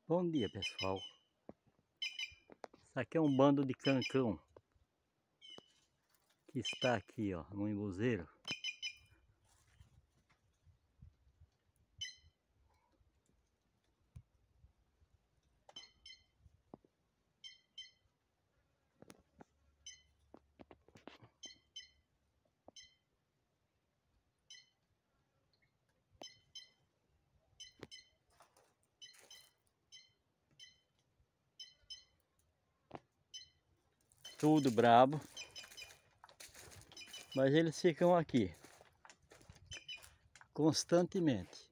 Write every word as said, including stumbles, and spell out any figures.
Bom dia, pessoal. Isso aqui é um bando de cancão que está aqui, ó, no embuzeiro. Tudo brabo, mas eles ficam aqui constantemente.